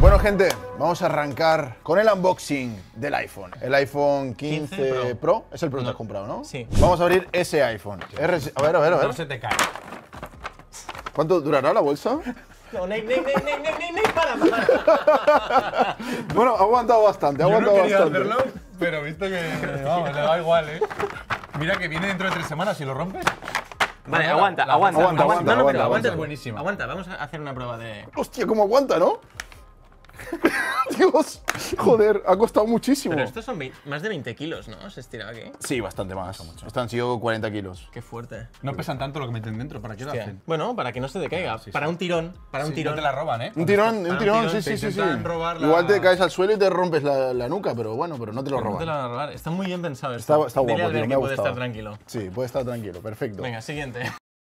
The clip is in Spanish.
Bueno, gente, vamos a arrancar con el unboxing del iPhone. El iPhone 15 Pro. Es el Pro que has comprado, ¿no? Sí. Vamos a abrir ese iPhone. A ver. No se te cae. ¿Cuánto durará la bolsa? No, para. Bueno, ha aguantado bastante, ha Yo no aguantado quería bastante. hacerlo, pero visto que vamos, le da igual, ¿eh? Mira que viene dentro de 3 semanas, si lo rompes. Vale, No, aguanta. aguanta, No, pero aguanta. aguanta. Es buenísima. Aguanta, vamos a hacer una prueba de... Hostia, cómo aguanta, ¿no? Dios, joder, ha costado muchísimo. Pero estos son más de 20 kilos, ¿no? Se estira aquí. Sí, bastante más. Estos han sido 40 kilos. Qué fuerte. No pesan tanto lo que meten dentro, ¿para qué lo Hostia. hacen? Bueno, para que no se te caiga. Para un tirón. Para un Sí, tirón. no te la roban, ¿eh? Un tirón, sí, te sí, sí. intentan robar la- Igual te caes al suelo y te rompes la nuca, pero bueno, pero no te lo No te roban. la van a robar. Está muy bien pensado Está esto. guapo, Dile a tío, Albert me que ha puede gustado. estar tranquilo. Sí, puede estar tranquilo, perfecto. Venga, siguiente.